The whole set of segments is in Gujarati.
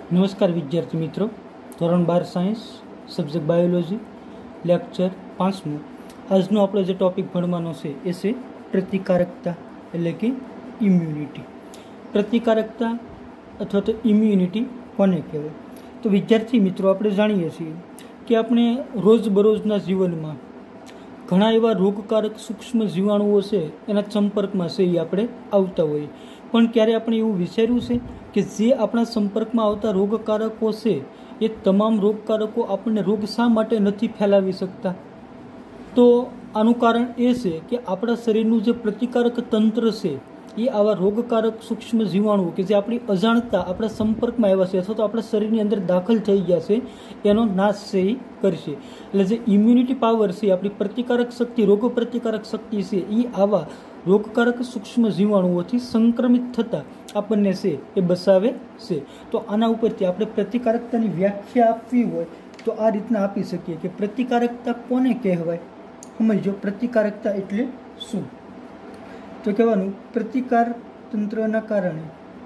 નમસ્કાર વિદ્યાર્થી મિત્રો, ધોરણ 12 સાયન્સ, સબ્જેક્ટ બાયોલોજી, લેક્ચર 5મું. આજનો આપણો જે ટોપિક ભણવાનો છે એ છે પ્રતિકારકતા એટલે કે ઇમ્યુનિટી. પ્રતિકારકતા અથવા તો ઇમ્યુનિટી કોને કહેવાય? તો વિદ્યાર્થી મિત્રો, આપણે જાણીએ છીએ કે આપણે રોજબરોજના જીવનમાં ઘણા એવા રોગકારક સૂક્ષ્મ જીવાણુઓ છે એના સંપર્કમાં છે એ આપણે આવતા હોઈએ, પણ ક્યારે આપણે એવું વિચાર્યું છે કે જે આપણા સંપર્કમાં આવતા રોગકારકો છે એ તમામ રોગકારકો આપણને રોગ શા માટે નથી ફેલાવી શકતા? તો આનું કારણ એ છે કે આપણા શરીરનું જે પ્રતિકારક તંત્ર છે એ આવા રોગકારક સૂક્ષ્મ જીવાણુઓ કે જે આપણી અજાણતા આપણા સંપર્કમાં આવ્યા છે અથવા તો આપણા શરીરની અંદર દાખલ થઈ ગયા છે એનો નાશ છે એ કરશે. એટલે જે ઇમ્યુનિટી પાવર છે, આપણી પ્રતિકારક શક્તિ, રોગ પ્રતિકારક શક્તિ છે, એ આવા રોગકારક સૂક્ષ્મ જીવાણુઓથી સંક્રમિત થતા આપણને છે એ બચાવે છે. તો આના ઉપરથી આપણે પ્રતિકારકતાની વ્યાખ્યા આપવી હોય તો આ રીતના આપી શકીએ કે પ્રતિકારકતા કોને કહેવાય. સમજો, પ્રતિકારકતા એટલે શું? તો કહેવાનું, પ્રતિકાર તંત્રના કારણે,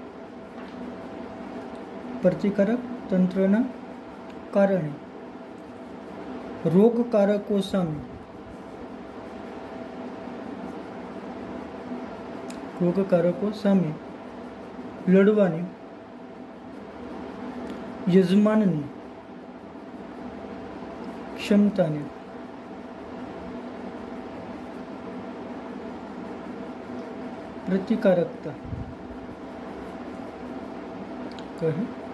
પ્રતિકારક તંત્રના કારણે રોગકારકો સામે લડવાની યજમાનની ક્ષમતાને પ્રતિકારકતા કહે.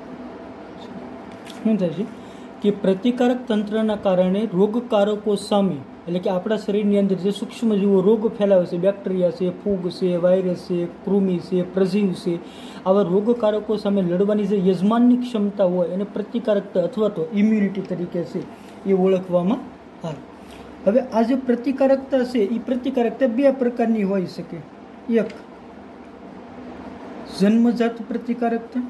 શું થાય છે કે પ્રતિકારક તંત્રના કારણે રોગકારકો સામે, એટલે કે આપણા શરીરની અંદર જે સૂક્ષ્મ જીવો રોગ ફેલાવે છે, બેક્ટેરિયા છે, ફૂગ છે, વાયરસ છે, કૃમિ છે, પ્રજીવ છે, આવા રોગકારકો સામે લડવાની જે યજમાનની ક્ષમતા હોય એને પ્રતિકારકતા અથવા તો ઇમ્યુનિટી તરીકે છે એ ઓળખવામાં આવે. હવે આ જે પ્રતિકારકતા છે એ પ્રતિકારકતા બે પ્રકારની હોઈ શકે. એક જન્મજાત પ્રતિકારકતા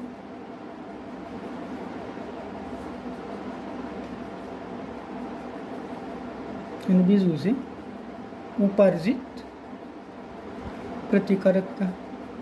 અને બીજું છે ઉપાર્જિત પ્રતિકારકતા.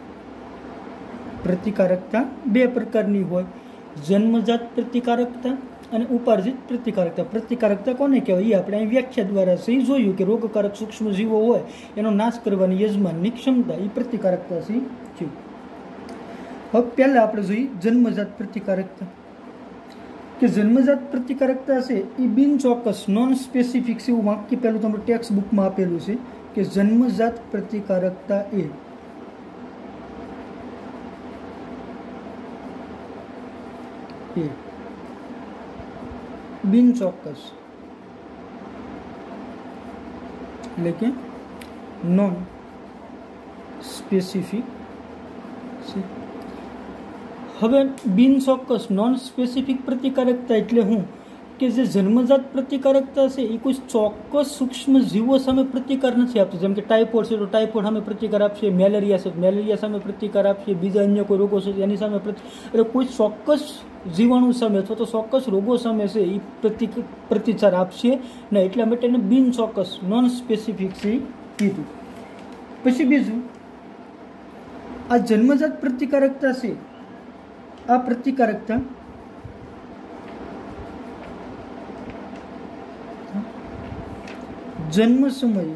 પ્રતિકારકતા બે પ્રકારની હોય, જન્મજાત પ્રતિકારકતા અને ઉપાર્જિત પ્રતિકારકતા. પ્રતિકારકતા કોને કહેવાય એ આપણે અહીં વ્યાખ્યા દ્વારા છે જોયું કે રોગકારક સૂક્ષ્મ જીવો હોય એનો નાશ કરવાની યજમાનની ક્ષમતા, એ પ્રતિકારકતા છે. હવે પહેલા આપણે જોઈએ જન્મજાત પ્રતિકારકતા. કે જન્મજાત પ્રતિકારકતા છે એ બિનચોક્કસ, નોન સ્પેસિફિક છે. એવું વાક્ય પહેલું તમારું ટેક્સ્ટ બુકમાં આપેલું છે કે જન્મજાત પ્રતિકારકતા એ બિનચોક્કસ એટલે કે નોન સ્પેસિફિક છે. હવે બિનચોક્કસ નોન સ્પેસિફિક પ્રતિકારકતા એટલે હું કે જે જન્મજાત પ્રતિકારકતા છે એ કોઈ ચોક્કસ સૂક્ષ્મ જીવો સામે પ્રતિકાર નથી આપતો. જેમ કે ટાઇફોઇડ છે તો ટાઇફોઇડ સામે પ્રતિકાર આપશે, મેલેરિયા છે તો મેલેરિયા સામે પ્રતિકાર આપશે, બીજા અન્ય કોઈ રોગો છે એની સામે એટલે કોઈ ચોક્કસ જીવાણુ સામે અથવા તો ચોક્કસ રોગો સામે છે એ પ્રતિકાર આપશે ને. એટલા માટે એને બિનચોક્કસ નોન સ્પેસિફિક છે કીધું. પછી બીજું, આ જન્મજાત પ્રતિકારકતા છે, આ પ્રતિકારકતા જન્મ સમયે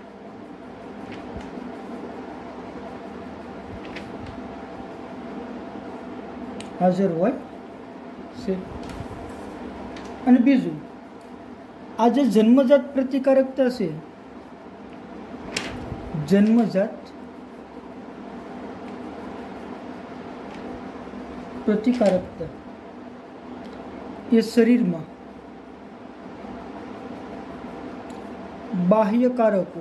હાજર હોય છે. અને બીજું, આ જે જન્મજાત પ્રતિકારકતા છે, જન્મજાત પ્રતિકારકતા એ શરીરમાં બાહ્યકારકો,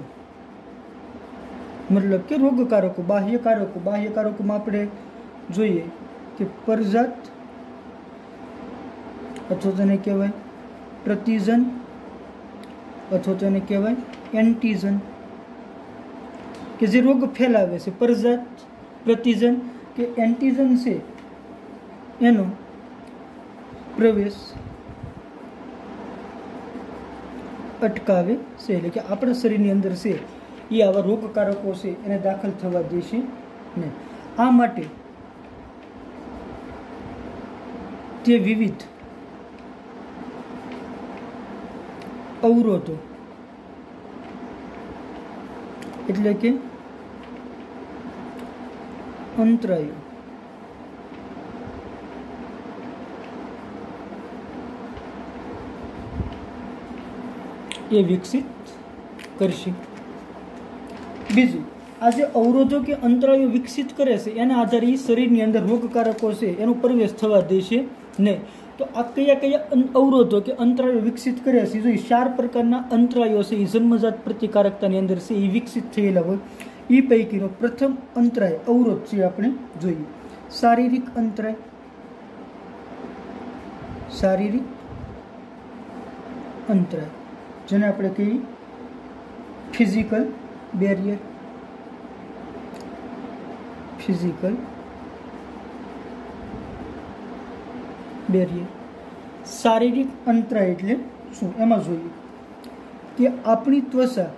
મતલબ કે રોગકારકો, બાહ્યકારકોમાં આપણે જોઈએ કે પરજાત અથવા તેને કહેવાય પ્રતિજન અથવા તેને કહેવાય એન્ટીજન, કે જે રોગ ફેલાવે છે. પરજાત, પ્રતિજન કે એન્ટીજન છે એનો પ્રવેશ અટકાવે છે. એટલે કે આપણા શરીરની અંદર છે એ આવા રોગકારકો છે એને દાખલ થવા દેશે નહીં. આ માટે તે વિવિધ અવરોધો એટલે કે અંતરાયો એ વિકસિત કરશે. બીજું, આ જે અવરોધો કે અંતરાયો વિકસિત કરે છે એના આધારે શરીરની અંદર રોગકારકો છે એનો પ્રવેશ થવા દેશે નહીં. તો આ કયા કયા અવરોધો કે અંતરાયો વિકસિત કર્યા છે? જો 4 પ્રકારના અંતરાયો છે એ જન્મજાત પ્રતિકારકતાની અંદર છે એ વિકસિત થયેલા હોય. એ પૈકીનો પ્રથમ અંતરાય અવરોધ છે આપણે જોઈએ શારીરિક અંતરાય. શારીરિક અંતરાય જેને આપણે કહીએ ફિઝિકલ બેરિયર. Physical barrier. શારીરિક અંતરાય એટલે શું? એમાં જોઈએ કે આપણી ત્વચા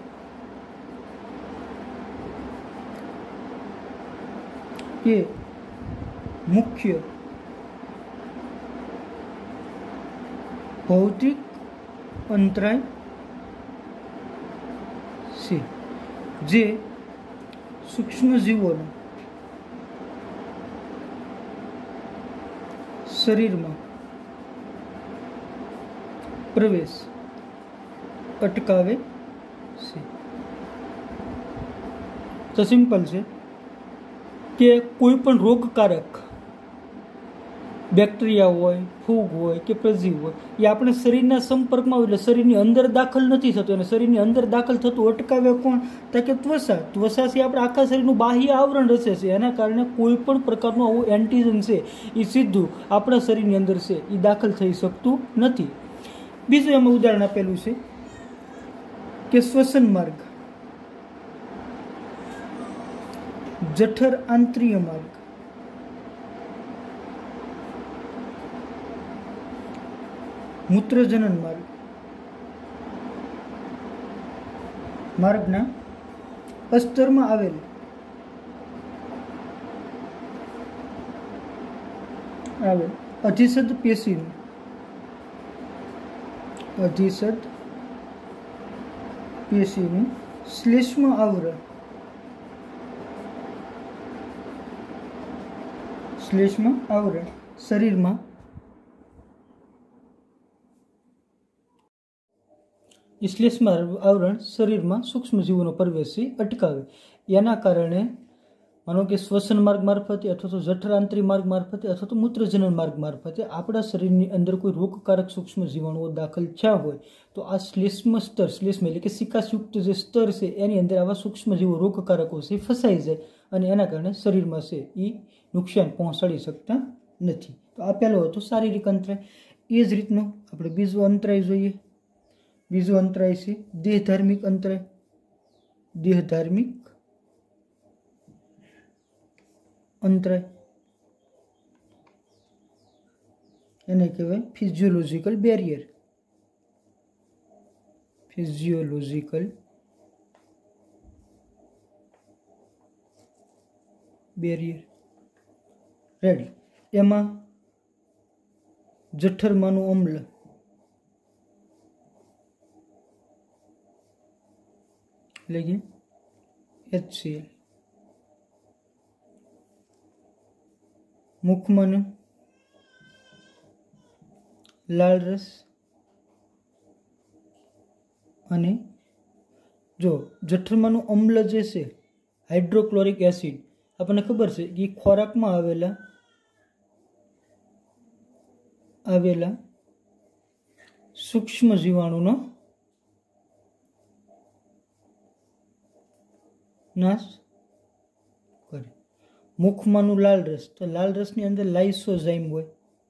એ મુખ્ય ભૌતિક અંતરાય છે જે સૂક્ષ્મ જીવોનો શરીરમાં પ્રવેશ અટકાવે છે. તો સિમ્પલ છે કે કોઈ પણ રોગકારક બેક્ટેરિયા હોય, ફૂગ હોય કે પ્રજીવ હોય એ આપણે શરીરના સંપર્કમાં હોય એટલે શરીરની અંદર દાખલ નથી થતું. અને શરીરની અંદર દાખલ થતું અટકાવે કોણ? તો કે ત્વચા. ત્વચાથી આપણે આખા શરીરનું બાહ્ય આવરણ રચે છે. એના કારણે કોઈ પણ પ્રકારનું આવું એન્ટીજન છે એ સીધું આપણા શરીરની અંદર છે એ દાખલ થઈ શકતું નથી. બીજું એમાં ઉદાહરણ આપેલું છે કે શ્વસન માર્ગ, જઠર આંતરીય માર્ગ, મૂત્રજનન માર્ગ, માર્ગના અસ્તરમાં આવેલ અધિસદ પેશીનું શ્લેષ્મ આવરણ, શરીરમાં શ્લેષ્મ આવરણ શરીરમાં સૂક્ષ્મ જીવોનો પ્રવેશ અટકાવે. એના કારણે માનો કે શ્વસન માર્ગ મારફતે અથવા તો જઠરાંતરી માર્ગ મારફતે અથવા તો મૂત્રજનન માર્ગ મારફતે આપણા શરીરની અંદર કોઈ રોગકારક સૂક્ષ્મ જીવાણુઓ દાખલ થયા હોય તો આ શ્લેષ્મ સ્તર, શ્લેષ્મ એટલે કે સિકાસયુક્ત જે સ્તર છે એની અંદર આવા સૂક્ષ્મ જીવો રોગકારકો છે ફસાઈ જાય અને એના કારણે શરીરમાં છે એ નુકસાન પહોંચાડી શકતા નથી. તો આ પહેલો હતો શારીરિક અંતરાય. એ જ રીતનો આપણે બીજો અંતરાય જોઈએ. બીજો અંતરાય છે દેહધાર્મિક અંતરાય. દેહધાર્મિક અંતરાય એને કહેવાય physiological barrier. Physiological barrier ready. એમાં જઠરમાંનું અમ્લ એટલે કે HCl, મુખમાંનું લાળ રસ અને જો જઠરમાંનું અમ્લ જે છે હાઇડ્રોક્લોરિક એસિડ આપણને ખબર છે કે ખોરાકમાં આવેલા સૂક્ષ્મ જીવાણુનો નાશ કરે. મુખમાંનું લાલ રસ, તો લાલ રસની અંદર લાઇસોઝાઇમ હોય.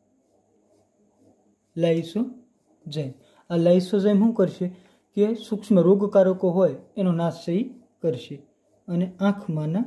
લાઇસોઝાઇમ, આ લાઇસોઝાઇમ શું કરશે કે સૂક્ષ્મ રોગકારકો હોય એનો નાશ સહી કરશે. અને આંખમાંના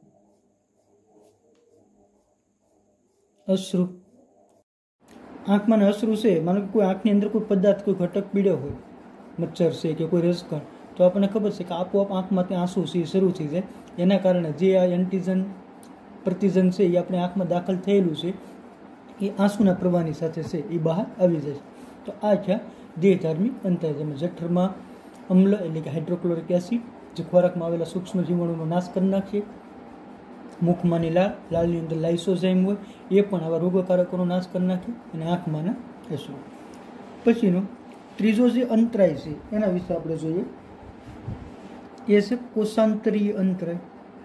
અશ્રુ, આંખમાંના અશ્રુ છે માનો કે કોઈ આંખની અંદર કોઈ પદાર્થ, કોઈ ઘટક પીડ્યો હોય, મચ્છર છે કે કોઈ રજકણ, તો આપણને ખબર છે કે આપોઆપ આંખમાંથી આંસુ છે શરૂ થઈ જાય. એના કારણે જે આ એન્ટીજન પ્રતિજન છે એ આપણે આંખમાં દાખલ થયેલું છે એ આંસુના પ્રવાહની સાથે છે એ બહાર આવી જાય છે। તો આ છે દેહધાર્મી અંતર, જેમાં જઠરમાં અમ્લ એટલે કે હાઇડ્રોક્લોરિક એસિડ જે ખોરાકમાં આવેલા સૂક્ષ્મ જીવાણુનો નાશ કરી નાખે, મુખમાંની લાળની અંદર લાઇસોઝાઇમ હોય એ પણ આવા રોગકારકોનો નાશ કરી નાખે, અને આંખમાંના અશ્રુ। પછીનો ત્રીજો જે અંતરાય છે એના વિશે આપણે જોઈએ, એ છે કોષાંતરીય અંતરાય।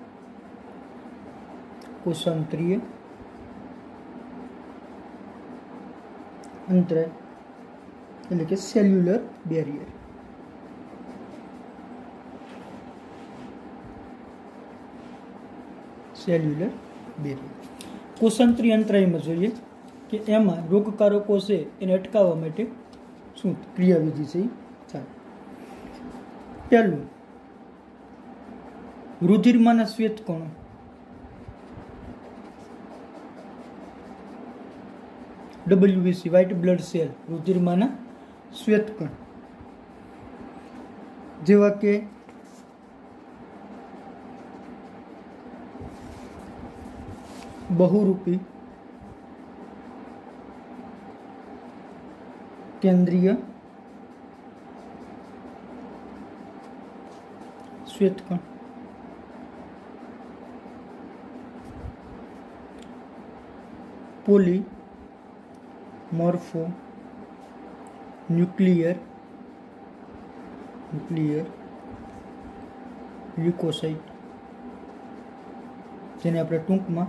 કોષાંતરીય અંતરાય એટલે કે સેલ્યુલર બેરિયર। સેલ્યુલર બેરિયર કોષાંતરીય અંતરાયમાં જોઈએ કે એમાં રોગકારકો છે એને અટકાવવા માટે શું ક્રિયાવિધિ છે એ થાય। પહેલું, રુધિરમાંના શ્વેતકણો, WBC વ્હાઇટ બ્લડ સેલ, રુધિરમાંના શ્વેતકણ, જેવા કે બહુરૂપી કેન્દ્રીય શ્વેતકણ, પોલીમોર્ફો ન્યુક્લિયર લ્યુકોસાઇટ, જેને આપણે ટૂંકમાં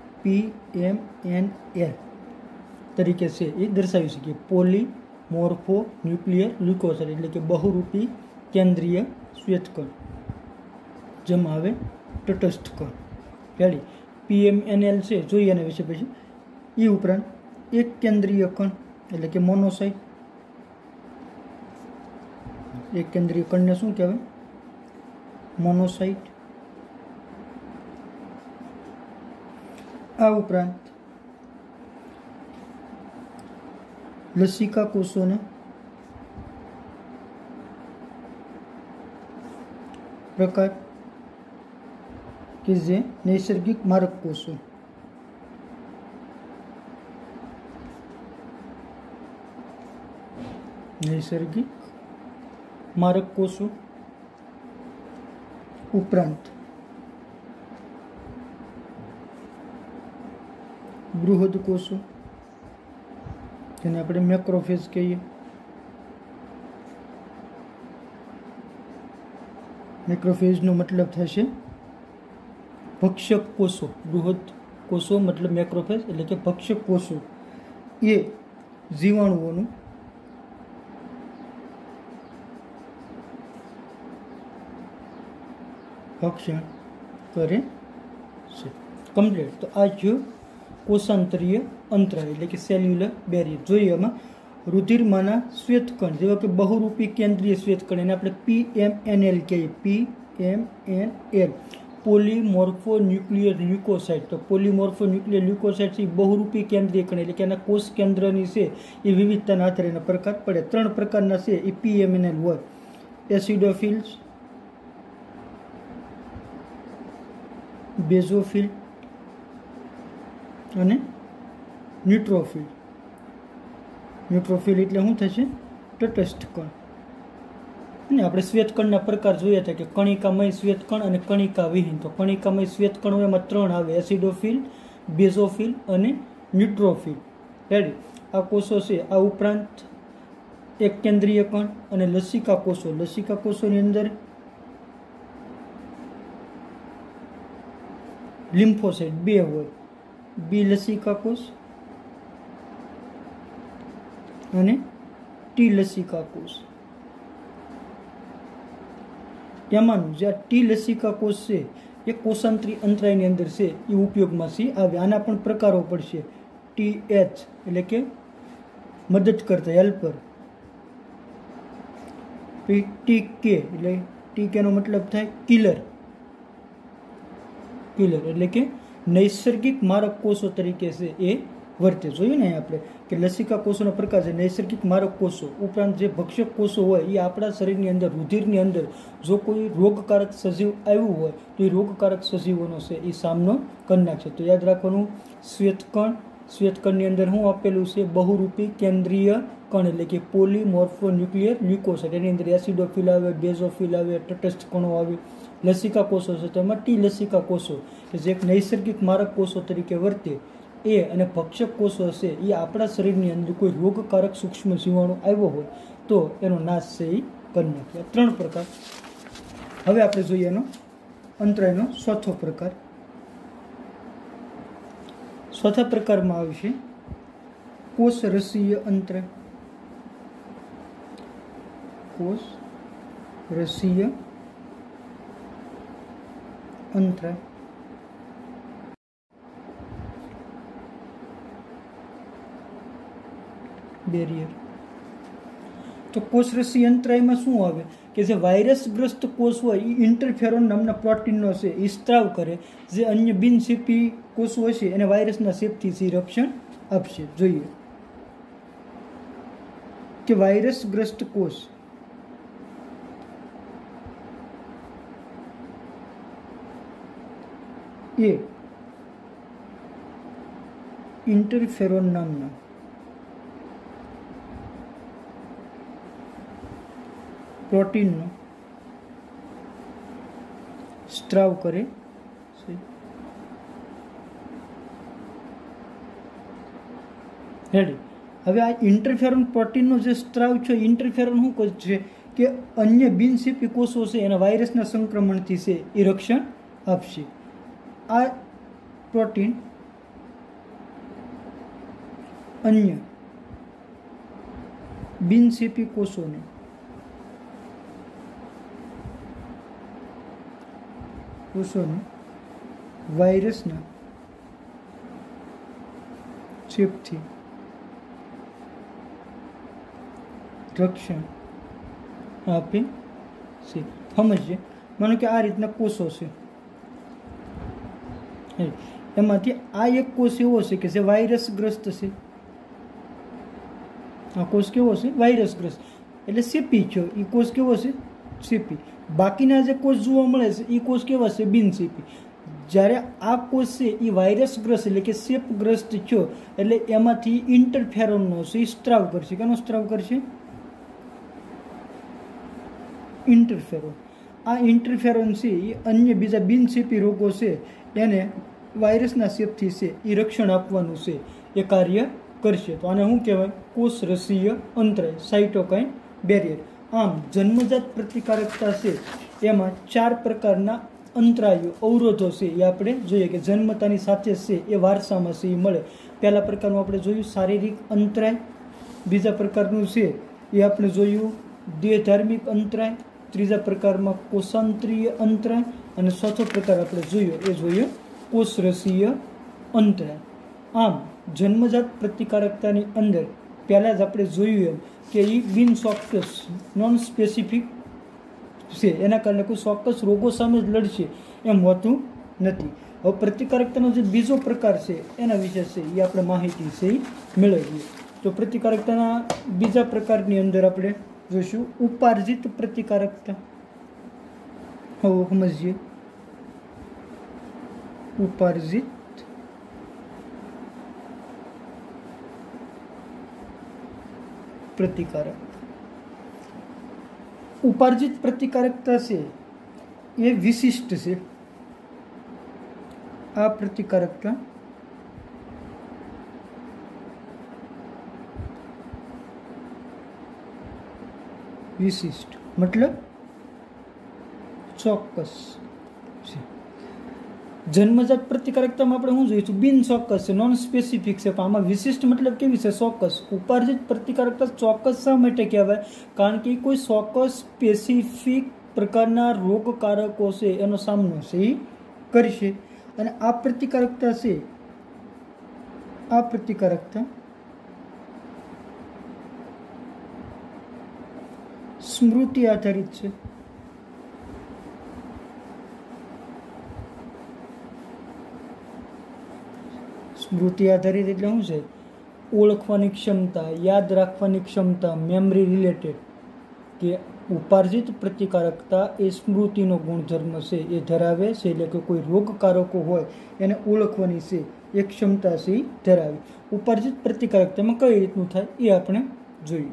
PMNL તરીકે છે એ દર્શાવી શકીએ। પોલીમોર્ફો ન્યુક્લિયર લ્યુકોસાઇટ એટલે કે બહુરૂપી કેન્દ્રીય શ્વેતકણ, જેમાં આવે તટસ્થ કણ। રેડી, PMNL છે જોઈએ એના વિશે પછી। એ ઉપરાંત એક કેન્દ્રીય કણ એટલે કે મોનોસાઇટ, એક કેન્દ્રીય કણને શું કહેવાય? મોનોસાઇટ। આ ઉપરાંત લસિકા કોષોને પ્રકાર કે જે નૈસર્ગિક મારક કોષો, નૈસર્ગિક મારક કોષો ઉપરાંત બૃહદ કોષો, જેને આપણે મેક્રોફેજ કહીએ। મેક્રોફેજનો મતલબ થશે ભક્ષક કોષો, બૃહદ કોષો મતલબ મેક્રોફેજ એટલે કે ભક્ષક કોષો, એ જીવાણુઓનું ભક્ષણ કરે છે। કમ્પ્લીટ। તો આ થયું કોષાંતરીય અંતરાય એટલે કે સેલ્યુલર બેરિયર। જોઈએ એમાં રુધિરમાંના શ્વેતકણ જેવા કે બહુરૂપી કેન્દ્રીય શ્વેતકણ, એને આપણે PMNL કહીએ। PMNL polymorpho nuclear leucocyte. તો પોલીમોર્ફો ન્યુક્લિયર લ્યુકોસાઇટ છે બહુરૂપી કેન્દ્રીય કણ એટલે કે એના કોષ કેન્દ્રની છે એ વિવિધતાના આધારે એના પ્રકાર પડે। 3 પ્રકારના છે એ PMNL હોય, એસિડોફિલ્સ, બેઝોફિલ અને ન્યુટ્રોફિલ। ન્યુટ્રોફિલ એટલે શું થશે? તટસ્થ કણ। અને આપણે શ્વેતકણના પ્રકાર જોયા હતા કે કણિકામય શ્વેતકણ અને કણિકા વિહીન। તો કણિકામય શ્વેતકણો એમાં 3 આવે, એસિડોફિલ, બેઝોફિલ અને ન્યુટ્રોફિલ। રેડી, આ કોષો છે। આ ઉપરાંત એક કેન્દ્રીય કણ અને લસિકા કોષો। લસિકા કોષોની અંદર લિમ્ફોસાઇટ 2 હોય, બી લસિકા કોષ અને ટી લસિકા કોષ। તેમાંનું જે ટી લસિકા કોષ છે એ કોષાંતરી અંતરાયની અંદર છે એ ઉપયોગમાં છે આવે। આના પણ પ્રકારો પડશે, TH એટલે કે મદદ કરતા હેલ્પર, TK એટલે TK નો મતલબ થાય કિલર, એટલે કે નૈસર્ગિક મારક કોષો તરીકે છે એ વર્તે। જોયું ને આપણે કે લસિકા કોષોનો પ્રકાર છે નૈસર્ગિક મારક કોષો। ઉપરાંત જે ભક્ષક કોષો હોય એ આપણા શરીરની અંદર, રુધિરની અંદર જો કોઈ રોગકારક સજીવ આવ્યું હોય તો એ રોગકારક સજીવોનો છે એ સામનો કરી નાખશે। તો યાદ રાખવાનું, શ્વેતકણ, શ્વેતકણની અંદર શું આપેલું છે? બહુરૂપી કેન્દ્રીય કણ એટલે કે પોલીમોર્ફોન્યુક્લિયર લ્યુકોસાઇટ. એની અંદર એસિડોફિલ આવે, બેઝોફિલ આવે, તટસ્થ કણો આવે. લસિકા કોષો છે તેમાં ટી લસિકા કોષો કે જે એક નૈસર્ગિક મારક કોષો તરીકે વર્તે એ અને ભક્ષક કોષો છે એ આપણા શરીરની અંદર કોઈ રોગકારક સૂક્ષ્મ જીવાણુ આવ્યો હોય તો એનો નાશ છે એ કરી નાખે. 3 પ્રકાર. હવે આપણે જોઈએ એનો અંતરાયનો ચોથો પ્રકાર. ચોથા પ્રકારમાં આવશે કોષ રસીય અંતરાય. કોષ રસીય અંતરાય. બેરિયર. તો કોષરસી અંતરાયમાં શું આવે કે જે વાયરસગ્રસ્ત કોષ હોય એ ઇન્ટરફેરોન નામના પ્રોટીનનો છે એ સ્ત્રાવ કરે, જે અન્ય બિનચેપી કોષો હોય છે એને વાયરસના ચેપથી રક્ષણ આપશે. જોઈએ કે વાયરસગ્રસ્ત કોષ એ ઇન્ટરફેરોન નામના પ્રોટીનનો સ્ત્રાવ કરે છે. રેડી. હવે આ ઇન્ટરફેરોન પ્રોટીનનો જે સ્ત્રાવ છે, ઇન્ટરફેરોન શું કહે છે કે અન્ય બિનચેપી કોષો છે એના વાયરસના સંક્રમણથી છે એ રક્ષણ આપશે. આ પ્રોટીન અન્ય બિનચેપી કોષોને વાયરસના ચેપથી રક્ષણ આપે છે. સમજીએ. માનો કે આ રીતના કોષો છે, એમાંથી આ એક કોષ એવો છે કે જે વાયરસગ્રસ્ત છે. આ કોષ કેવો છે? વાયરસગ્રસ્ત એટલે ચેપી છે. એ કોષ કેવો છે? ચેપી. બાકીના જે કોષ જોવા મળે છે એ કોષ કેવા છે? બિનચેપી. જ્યારે આ કોષ છે એ વાયરસગ્રસ્ત એટલે કે ચેપગ્રસ્ત છે એટલે એમાંથી ઇન્ટરફેરોનનો છે સ્ત્રાવ કરશે. કેનો સ્ત્રાવ કરશે? ઇન્ટરફેરોન. આ ઇન્ટરફેરોન છે એ અન્ય બીજા બિનચેપી રોગો છે એને વાયરસના ચેપથી છે એ રક્ષણ આપવાનું છે એ કાર્ય કરશે. તો આને શું કહેવાય? કોષ રસીય અંતરાય, સાઇટોકાઇન બેરિયર. આમ જન્મજાત પ્રતિકારકતા છે એમાં 4 પ્રકારના અંતરાયો અવરોધો છે એ આપણે જોઈએ કે જન્મતાની સાથે છે એ વારસામાં છે એ મળે. પહેલા પ્રકારનું આપણે જોયું શારીરિક અંતરાય, બીજા પ્રકારનું છે એ આપણે જોયું દેહધાર્મિક અંતરાય, ત્રીજા પ્રકારમાં કોષાંતરીય અંતરાય અને ચોથો પ્રકાર આપણે જોયો એ જોઈએ કોષરસીય અંતરાય. આમ જન્મજાત પ્રતિકારકતાની અંદર પહેલાં જ આપણે જોયું એમ કે એ બિનચોક્કસ નોન સ્પેસિફિક છે, એના કારણે કોઈ ચોક્કસ રોગો સામે જ લડશે એમ હોતું નથી. હવે પ્રતિકારકતાનો જે બીજો પ્રકાર છે એના વિશે છે એ આપણે માહિતી છે એ મેળવીએ. તો પ્રતિકારકતાના બીજા પ્રકારની અંદર આપણે જોઈશું ઉપાર્જિત પ્રતિકારકતા. હવે સમજીએ ઉપાર્જિત પ્રતિકારક. ઉપાર્જિત પ્રતિકારકતા છે એ વિશિષ્ટ છે. આ પ્રતિકારકતા વિશિષ્ટ મતલબ ચોક્કસ છે. જન્મજાત પ્રતિકારકતામાં આપણે શું જોઈશું? બિનચોક્કસ છે, નોન સ્પેસિફિક છે. પણ આમાં વિશિષ્ટ મતલબ કેવી છે? ચોક્કસ. ઉપાર્જિત પ્રતિકારકતા ચોક્કસ શા માટે કહેવાય? કારણ કે કોઈ ચોક્કસ સ્પેસિફિક પ્રકારના રોગકારકો છે એનો સામનો છે એ કરશે. અને આ પ્રતિકારકતા છે, આ પ્રતિકારકતા સ્મૃતિ આધારિત છે. સ્મૃતિ આધારિત એટલે શું છે? ઓળખવાની ક્ષમતા, યાદ રાખવાની ક્ષમતા, મેમરી રિલેટેડ કે ઉપાર્જિત પ્રતિકારકતા એ સ્મૃતિનો ગુણધર્મ છે, એ ધરાવે છે, એટલે કે કોઈ રોગકારકો હોય એને ઓળખવાની છે એ ક્ષમતા છે ધરાવે. ઉપાર્જિત પ્રતિકારકતામાં કઈ રીતનું થાય એ આપણે જોઈએ.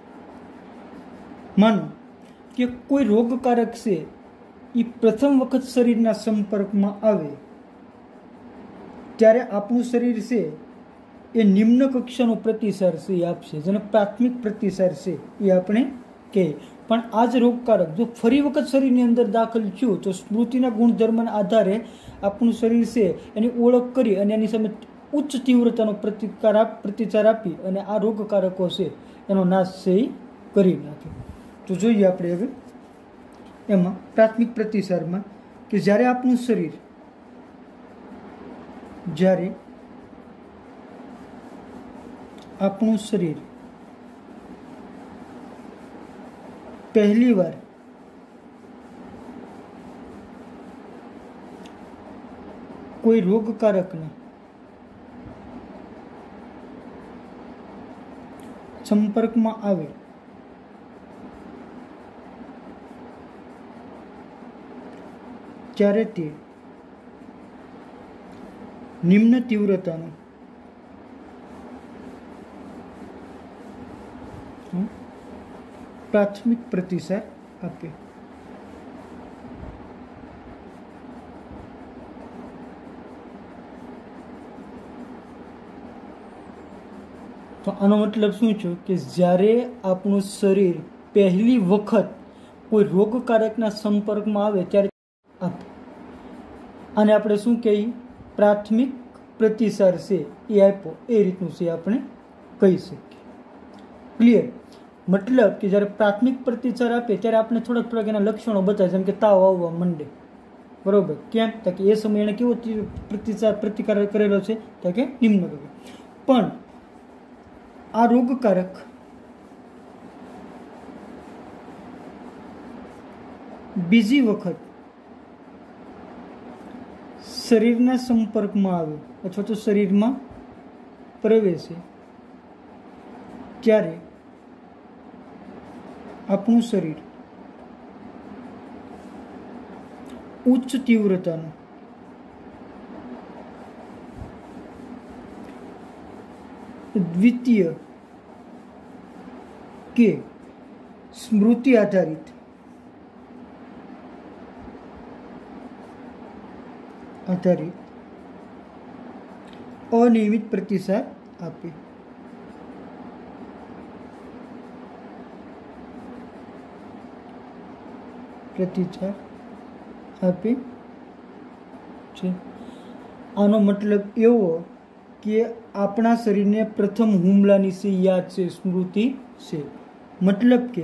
માનો કે કોઈ રોગકારક છે એ પ્રથમ વખત શરીરના સંપર્કમાં આવે ત્યારે આપણું શરીર છે એ નિમ્ન કક્ષાનો પ્રતિસાદ છે એ આપશે, જેને પ્રાથમિક પ્રતિસાદ છે એ આપણે કહીએ. પણ આ જ રોગકારક જો ફરી વખત શરીરની અંદર દાખલ થયું તો સ્મૃતિના ગુણધર્મના આધારે આપણું શરીર છે એની ઓળખ કરી અને એની સામે ઉચ્ચ તીવ્રતાનો પ્રતિચાર આપી અને આ રોગકારકો છે એનો નાશ છે એ કરી નાખે. તો જોઈએ આપણે હવે એમાં પ્રાથમિક પ્રતિસારમાં કે જ્યારે આપણું શરીર પહેલી વાર કોઈ રોગકારકને સંપર્કમાં આવે ત્યારે તે નિમ્ન તીવ્રતાનો પ્રાથમિક પ્રતિસાદ આપે. તો આનો મતલબ શું છે કે જ્યારે આપણું શરીર પહેલી વખત કોઈ રોગકારકના સંપર્કમાં આવે ત્યારે આપે. અને આપણે શું કહીએ? પ્રાથમિક પ્રતિસાદ છે એ આપ્યો, એ રીતનું છે આપણે કહી શકીએ. ક્લિયર? મતલબ કે જ્યારે પ્રાથમિક પ્રતિસાદ આપે ત્યારે આપણે થોડાક એના લક્ષણો બતાવે, જેમ કે તાવ આવવા માંડે, બરોબર. કેમ? તો કે એ સમયે એને કેવો પ્રતિકાર કરેલો છે? તો કે નિમ્ન. પણ આ રોગકારક બીજી વખત શરીરના સંપર્કમાં આવે અથવા તો શરીરમાં પ્રવેશે ત્યારે આપણું શરીર ઉચ્ચ તીવ્રતાનો દ્વિતીય કે સ્મૃતિ આધારિત અનિયમિત પ્રતિસાદ આપે. આનો મતલબ એવો કે આપણા શરીરને પ્રથમ હુમલાની છે યાદ છે, સ્મૃતિ છે. મતલબ કે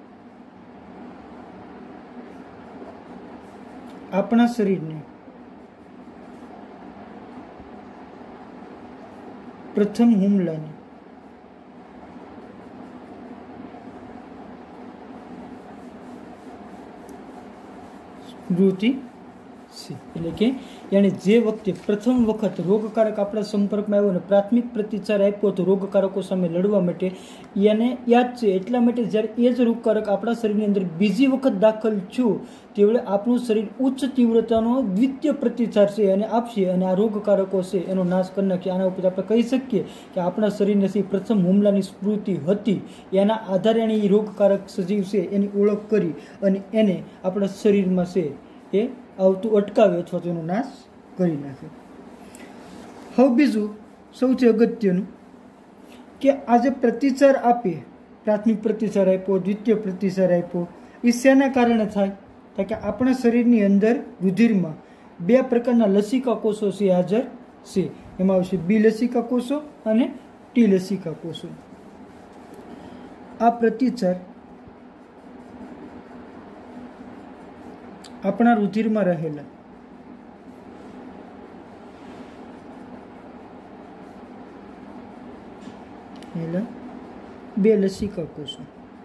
આપણા શરીરને પ્રથમ હુમલાની સ્મૃતિ છે. એટલે કે યાની જે વખતે પ્રથમ વખત રોગકારક આપણા સંપર્કમાં આવ્યો અને પ્રાથમિક પ્રતિચાર આપ્યો તો રોગકારકો સામે લડવા માટે એને યાદ છે. એટલા માટે જ્યારે એ જ રોગકારક આપણા શરીરની અંદર બીજી વખત દાખલ થયું તેવડે આપણું શરીર ઉચ્ચ તીવ્રતાનો દ્વિતીય પ્રતિચાર છે અને આપશે અને આ રોગકારકો છે એનો નાશ કરી નાખીએ. આના ઉપર આપણે કહી શકીએ કે આપણા શરીરને પ્રથમ હુમલાની સ્મૃતિ હતી, એના આધારે એને એ રોગકારક સજીવ છે એની ઓળખ કરી અને એને આપણા શરીરમાં છે એ આવતું અટકાવે અથવા તો એનો નાશ કરી નાખે. હવે બીજું સૌથી અગત્યનું કે આ જે પ્રતિચાર આપે, પ્રાથમિક પ્રતિચાર આપ્યો, દ્વિતીય પ્રતિચાર આપ્યો, એ શેના કારણે થાય? તો કે આપણા શરીરની અંદર રુધિરમાં બે પ્રકારના લસિકા કોષો છે હાજર છે. એમાં આવશે બી લસિકા કોષો અને ટી લસિકા કોષો. આ પ્રતિચાર આપણા રુધિરમાં રહેલા બે લસિકા કોષો,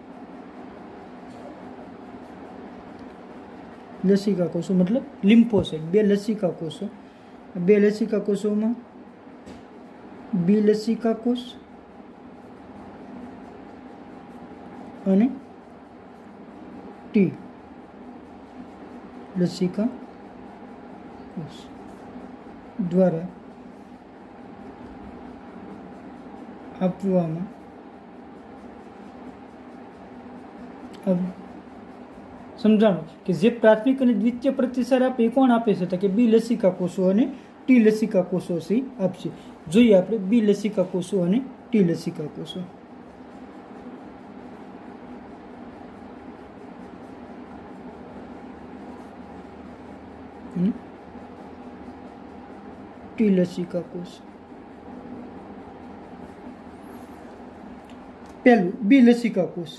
મતલબ લિમ્ફોસાઇટ, બે લસિકા કોષો. બે લસિકા કોષોમાં બી લસિકા કોષ અને टी लसिका कोष द्वारा આપવામાં સમજાણું કે જે પ્રાથમિક અને દ્વિતીય પ્રતિસાદ આપે એ કોણ આપે છે તો કે બી લસિકા કોષો અને ટી લસિકા કોષો છે આપશે. જોઈએ આપણે બી લસિકા કોષો અને ટી લસિકા કોષો. ટી લસિકા કોષ. પહેલું બી લસિકા કોષ.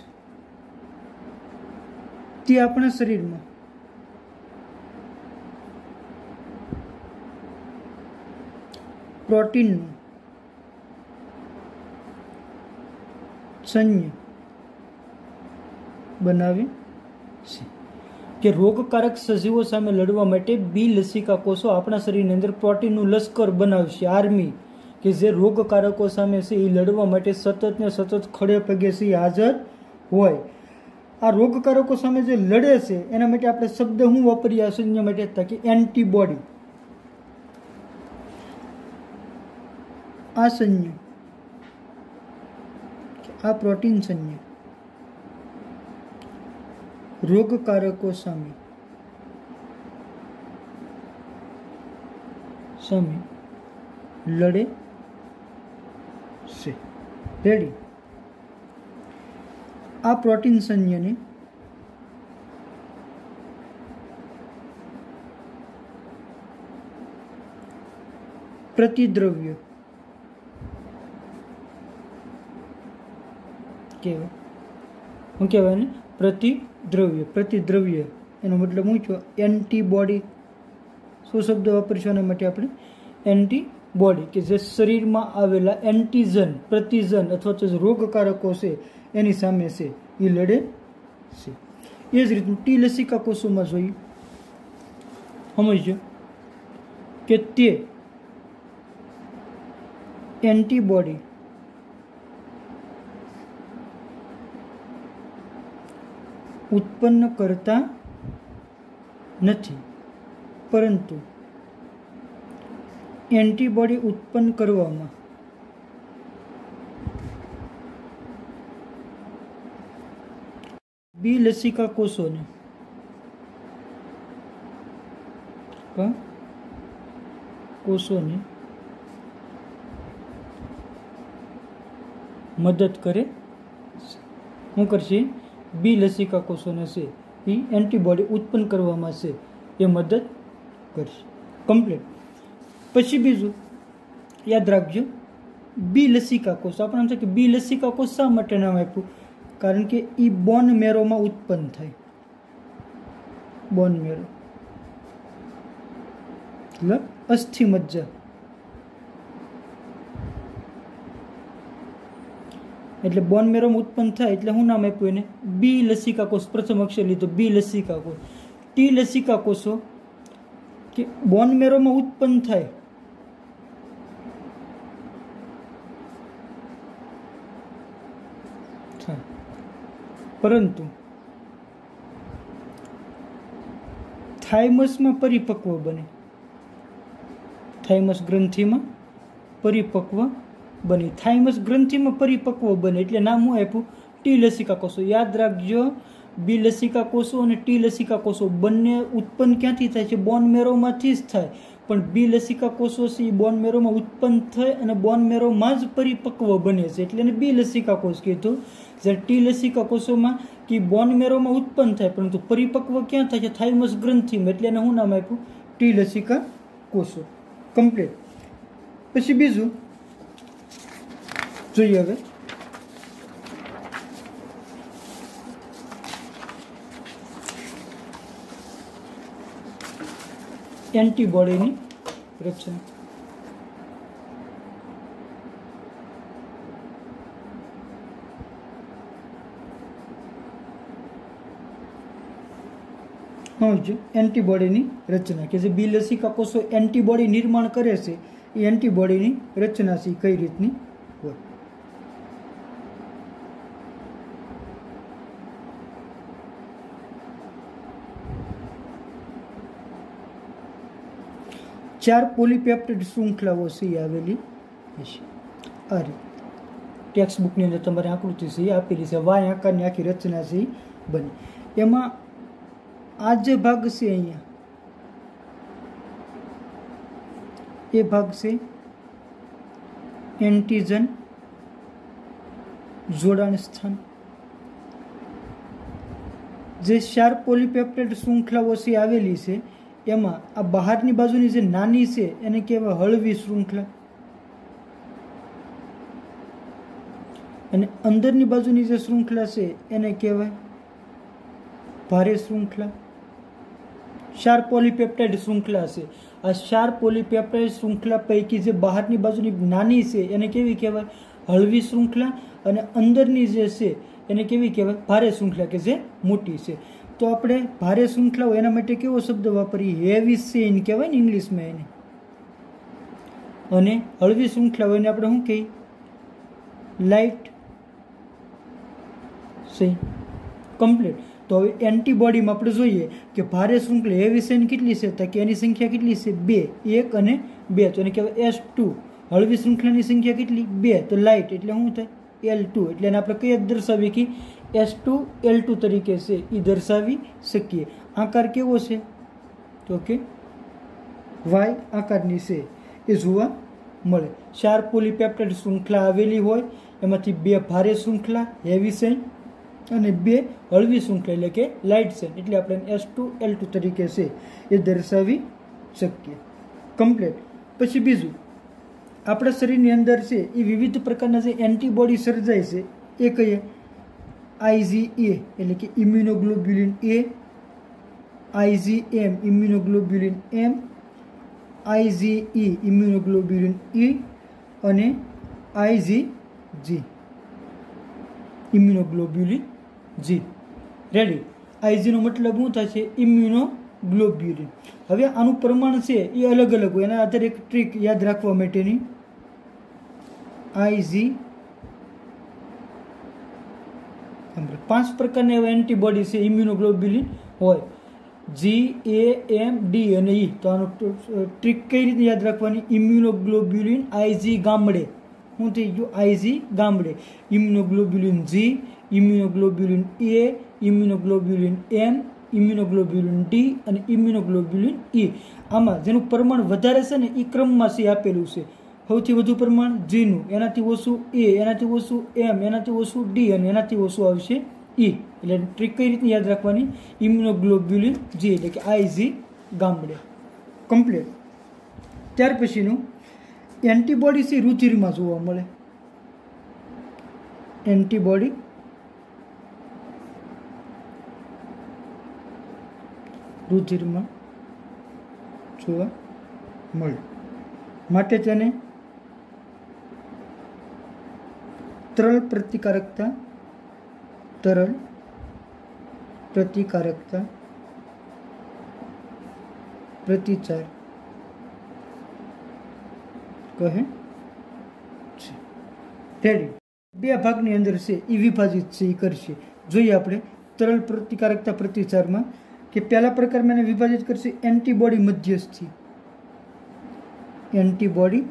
તે આપણા શરીરમાં પ્રોટીનનું સંય બનાવે છે કે રોગકારક સજીવો સામે લડવા માટે બી લસિકા કોષો આપણા શરીરની અંદર પ્રોટીનનું લશ્કર બનાવશે, આર્મી, કે જે રોગકારકો સામે છે એ લડવા માટે સતત ને સતત ખડે પગે છે હાજર હોય. આ રોગકારકો સામે જે લડે છે એના માટે આપણે શબ્દ શું વાપરીએ આ સંજ્ઞા માટે કે એન્ટીબોડી. આ સંજ્ઞા આ પ્રોટીન સંજ્ઞા રોગકારકો સામે લડે છે. રેડી. આ પ્રોટીન સંજ્ઞાને પ્રતિદ્રવ્ય કહેવાય. શું કહેવાય ને? પ્રતિદ્રવ્ય. પ્રતિદ્રવ્ય એનો મતલબ શું છે? એન્ટીબોડી. શું શબ્દ વાપરીશું એના માટે આપણે? એન્ટીબોડી, કે જે શરીરમાં આવેલા એન્ટીજન, પ્રતિજન અથવા તો રોગકારકો છે એની સામે છે એ લડે છે. એ જ રીતનું ટી લસિકા કોષોમાં જોઈએ, સમજજો કે તે એન્ટીબોડી ઉત્પન્ન કરતા નથી, પરંતુ એન્ટીબોડી ઉત્પન્ન કરવામાં બી લસિકા કોષોને મદદ કરે. શું કરશે? બી લસિકા કોષોને છે એ એન્ટીબોડી ઉત્પન્ન કરવામાં છે એ મદદ કરશે. કમ્પ્લીટ. પછી બીજું યાદ રાખજો, બી લસિકા કોષ. આપણે એમ છે કે બી લસિકા કોષ શા માટે નામ આપ્યું? કારણ કે એ બોન મેરોમાં ઉત્પન્ન થાય. બોન મેરો એટલે અસ્થિ મજ્જા. એટલે બોન મેરોમાં ઉત્પન્ન થાય એટલે શું નામ આપ્યું એને? બી લસિકા કોષ. પ્રથમ અક્ષર લીધો બી લસિકા કોષ. ટી લસિકા કોષો કે બોન મેરોમાં ઉત્પન્ન થાય પરંતુ થાઇમસમાં પરિપક્વ બને. થાઇમસ ગ્રંથિમાં પરિપક્વ બને. થાઇમસ ગ્રંથિમાં પરિપક્વ બને એટલે નામ શું આપ્યું? ટી લસિકા કોષો. યાદ રાખજો, બી લસિકા કોષો અને ટી લસિકા કોષો બંને ઉત્પન્ન ક્યાંથી થાય છે? બોન મેરોમાંથી જ થાય. પણ બી લસિકા કોષો છે એ બોન મેરોમાં ઉત્પન્ન થાય અને બોન મેરોમાં જ પરિપક્વ બને છે એટલે એને બી લસિકા કોષ કીધું. જ્યારે ટી લસિકા કોષોમાં કે બોન મેરોમાં ઉત્પન્ન થાય પરંતુ પરિપક્વ ક્યાં થાય છે? થાઇમસ ગ્રંથિમાં. એટલે એને શું નામ આપ્યું? ટી લસિકા કોષો. કમ્પ્લીટ. પછી બીજું જોઈએ હવે એન્ટીબોડીની રચના. એન્ટીબોડીની રચના કે જે બી લસિકા કોષો એન્ટીબોડી નિર્માણ કરે છે એ એન્ટીબોડીની રચના છે કઈ રીતની હોય? 4 પોલીપેપ્ટાઇડ શૃંખલાઓ છે એ આવેલી હશે। આ રીતે ટેક્સ્ટ બુકની અંદર તમારે આકૃતિ છે એ આપેલી છે, વાય આકારની આખી રચના છે એ બની। એમાં આ જે ભાગ છે અહીંયા એ ભાગ છે એન્ટીજન જોડાણ સ્થાન। જે 4 પોલીપેપ્ટાઇડ શૃંખલાઓ છે આવેલી છે એમાં આ બહારની બાજુની જે નાની છે એને કહેવાય હળવી શૃંખલા, અને અંદરની બાજુની જે શૃંખલા છે એને કહેવાય ભારે શૃંખલા। 4 પોલીપેપ્ટાઇડ શૃંખલા છે। આ 4 પોલીપેપ્ટાઇડ શૃંખલા પૈકી જે બહારની બાજુની નાની છે એને કેવી કહેવાય? હળવી શૃંખલા, અને અંદરની જે છે એને કેવી કહેવાય? ભારે શૃંખલા, કે જે મોટી છે। તો આપણે ભારે શૃંખલા હોય એના માટે કેવો શબ્દ વાપરીએ? હેવી ચેઇન કહેવાય ને ઇંગ્લિશમાં એને। અને હળવી શૃંખલા હોય એને આપણે શું કહીએ? Light chain. કમ્પ્લીટ। તો હવે એન્ટીબોડીમાં આપણે જોઈએ કે ભારે શૃંખલા હેવી ચેઇન કેટલી છે? તો કે એની સંખ્યા કેટલી છે? 2, 1 અને 2, તો એને કહેવાય S2। હળવી શૃંખલાની સંખ્યા કેટલી? 2, તો લાઇટ એટલે શું થાય? L2, એટલે એને આપણે કઈ દર્શાવીએ કે S2 L2 તરીકે છે એ દર્શાવી શકીએ। આકાર કેવો છે? તો કે વાય આકારની છે એ જોવા મળે। 4 પોલીપેપ્ટાઇડ શૃંખલા આવેલી હોય એમાંથી 2 ભારે શૃંખલા હેવી ચેઇન અને 2 હળવી શૃંખલા એટલે કે લાઇટ ચેઇન, એટલે આપણે S2 L2 તરીકે છે એ દર્શાવી શકીએ। કમ્પ્લીટ। પછી બીજું, આપણા શરીરની અંદર છે એ વિવિધ પ્રકારના જે એન્ટીબોડી સર્જાય છે એ કહીએ IgA એટલે કે immunoglobulin A, IgM immunoglobulin M, IgE immunoglobulin E અને IgG immunoglobulin G। Ready? IG નો મતલબ શું થાય છે? ઇમ્યુનોગ્લોબ્યુલિન। હવે આનું પ્રમાણ છે એ અલગ અલગ હોય, એના આધારે એક ટ્રીક યાદ રાખવા માટેની। IG 5 પ્રકારના એવા એન્ટીબોડી છે ઇમ્યુનોગ્લોબ્યુલિન હોય, G, A, M, D અને E। તો આનું ટ્રીક કઈ રીતે યાદ રાખવાની? ઇમ્યુનોગ્લોબ્યુલિન IG ગામડે શું થઈ ગયું? IG ગામડે। Immunoglobulin G, immunoglobulin A, immunoglobulin M, immunoglobulin D અને ઇમ્યુનોગ્લોબ્યુલિન E। આમાં જેનું પ્રમાણ વધારે છે ને એ ક્રમમાં છે આપેલું છે। સૌથી વધુ પ્રમાણ G નું, એનાથી ઓછું A, એનાથી ઓછું M, એનાથી ઓછું D અને એનાથી ઓછું આવશે E। એટલે ટ્રીક કઈ રીતે યાદ રાખવાની? ઇમ્યુનોગ્લોબ્યુલિન G એટલે કે IG ગામડે। કમ્પ્લીટ। ત્યાર પછીનું એન્ટીબોડી છે રુધિરમાં જોવા મળે। એન્ટીબોડી રુધિરમાં જોવા મળે, માટે તેને તરલ પ્રતિકારકતા પ્રતિચાર કહે છે। રેડી? 2 ભાગની અંદર છે એ વિભાજિત છે એ કરશે। જોઈએ આપણે તરલ પ્રતિકારકતા પ્રતિચારમાં કે પહેલા પ્રકારમાં એને વિભાજિત કરશે એન્ટીબોડી મધ્યસ્થી। એન્ટીબોડી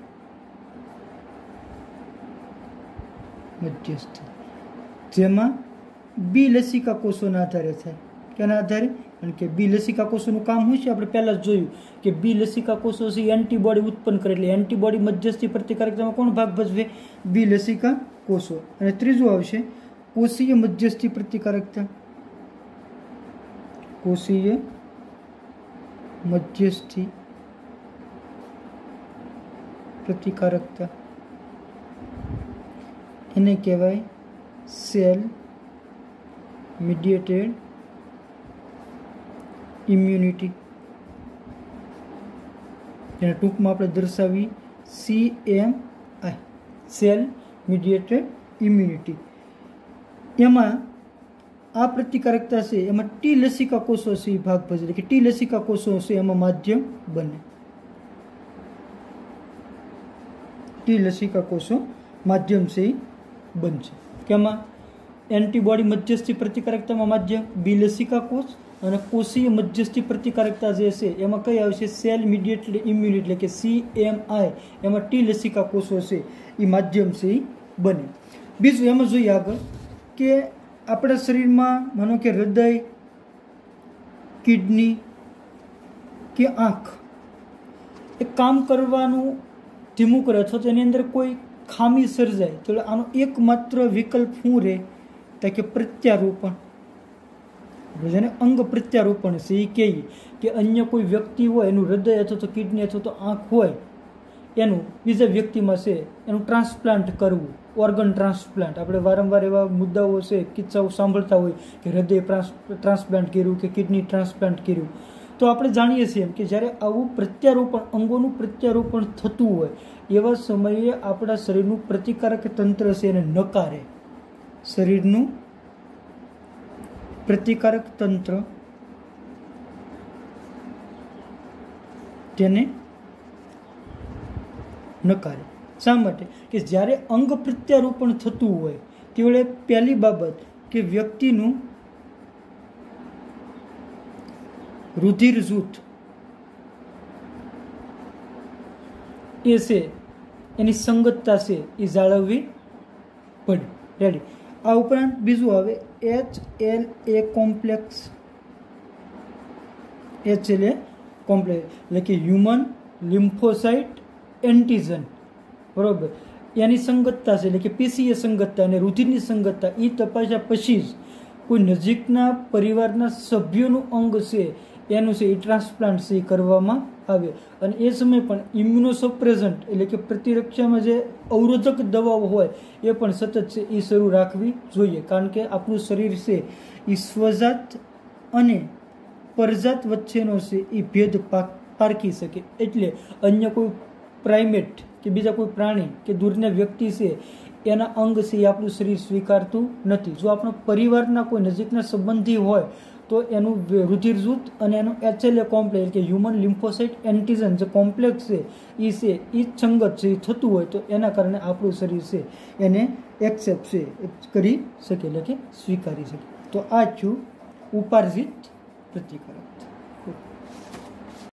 મધ્યસ્થી જેમાં બી લસિકા કોષોના આધારે થાય। કેના આધારે? કારણ કે બી લસિકા કોષોનું કામ શું છે? આપણે પહેલા જ જોયું કે બી લસિકા કોષો છે એન્ટીબોડી ઉત્પન્ન કરે, એટલે એન્ટીબોડી મધ્યસ્થી પ્રતિકારકતામાં કોણ ભાગ ભજવે? બી લસિકા કોષો। અને ત્રીજું આવશે કોષીય મધ્યસ્થી પ્રતિકારકતા। કોષીય મધ્યસ્થી પ્રતિકારકતા એને કહેવાય સેલ મીડિયેટેડ ઇમ્યુનિટી। એને ટૂંકમાં આપણે દર્શાવી CMI, સેલ મીડિયેટેડ ઇમ્યુનિટી। એમાં આ પ્રતિકારકતા છે એમાં ટી લસિકા કોષો છે એ ભાગ ભજવે, કે ટી લસિકા કોષો છે એમાં માધ્યમ બને। ટી લસિકા કોષો માધ્યમ છે એ બનશે। કેમાં? એન્ટીબોડી મધ્યસ્થી પ્રતિકારકતામાં માધ્યમ બી લસિકા કોષ અને કોષીય મધ્યસ્થી પ્રતિકારકતા જે છે એમાં કઈ આવશે? સેલ મીડિયેટેડ ઇમ્યુનિટી એટલે કે CMI. એમાં ટી લસિકા કોષો છે એ માધ્યમ છે એ બને. બીજું એમાં જોઈએ આગળ કે આપણા શરીરમાં માનો કે હૃદય, કિડની કે આંખ એ કામ કરવાનું ધીમું કરે અથવા તો એની અંદર કોઈ ખામી સર્જાય તો આનો એકમાત્ર વિકલ્પ શું રહે? તો કે પ્રત્યારોપણ. જેને અંગ પ્રત્યારોપણ છે એ કહીએ કે અન્ય કોઈ વ્યક્તિ હોય એનું હૃદય અથવા તો કિડની અથવા તો આંખ હોય એનું બીજા વ્યક્તિમાં છે એનું ટ્રાન્સપ્લાન્ટ કરવું, ઓર્ગન ટ્રાન્સપ્લાન્ટ. આપણે વારંવાર એવા મુદ્દાઓ છે, કિસ્સાઓ સાંભળતા હોય કે હૃદય ટ્રાન્સપ્લાન્ટ કર્યું કે કિડની ટ્રાન્સપ્લાન્ટ કર્યું. તો આપણે જાણીએ છીએ એમ કે જ્યારે આવું પ્રત્યારોપણ, અંગોનું પ્રત્યારોપણ થતું હોય એવા સમયે આપણા શરીરનું પ્રતિકારક તંત્ર છે એને નકારે. શરીરનું પ્રતિકારક તંત્ર તેને નકારે. શા માટે? કે જ્યારે અંગ પ્રત્યારોપણ થતું હોય તે વેળે પહેલી બાબત કે વ્યક્તિનું રુધિર જૂથ એ છે એની સંગતતા છે એ જાળવવી પડે. રેડી. આ ઉપરાંત બીજું આવે HLA કોમ્પ્લેક્સ. HLA કોમ્પ્લેક્સ એટલે કે હ્યુમન લિમ્ફોસાઇટ એન્ટીજન. બરોબર. એની સંગતતા છે એટલે કે PCA સંગતતા અને રુધિરની સંગતતા એ તપાસ્યા પછી જ કોઈ નજીકના પરિવારના સભ્યોનું અંગ છે એનું છે એ ટ્રાન્સપ્લાન્ટ છે એ કરવામાં આવે. અને એ સમયે પણ ઇમ્યુનોસપ્રેઝન્ટ એટલે કે પ્રતિરક્ષામાં જે અવરોધક દવાઓ હોય એ પણ સતત છે એ શરૂ રાખવી જોઈએ. કારણ કે આપણું શરીર છે એ સ્વજાત અને પરજાત વચ્ચેનો છે એ ભેદ પારખી શકે. એટલે અન્ય કોઈ પ્રાઇમેટ કે બીજા કોઈ પ્રાણી કે દૂરના વ્યક્તિ છે એના અંગ છે એ આપણું શરીર સ્વીકારતું નથી. જો આપણો પરિવારના કોઈ નજીકના સંબંધી હોય તો એનું રુધિર જૂથ અને એનું HLA કોમ્પ્લેક્સ કે હ્યુમન લિમ્ફોસાઇટ એન્ટીજન જે કોમ્પ્લેક્સ છે એ સંગત છે એ થતું હોય તો એના કારણે આપણું શરીર છે એને એક્સેપ્ટ છે કરી શકે એટલે કે સ્વીકારી શકે. તો આ થયું ઉપાર્જિત પ્રતિકારક.